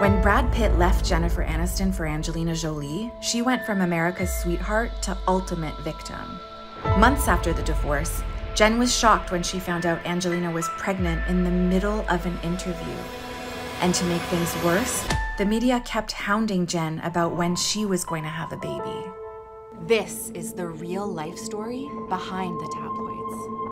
When Brad Pitt left Jennifer Aniston for Angelina Jolie, she went from America's sweetheart to ultimate victim. Months after the divorce, Jen was shocked when she found out Angelina was pregnant in the middle of an interview. And to make things worse, the media kept hounding Jen about when she was going to have a baby. This is the real life story behind the tabloid.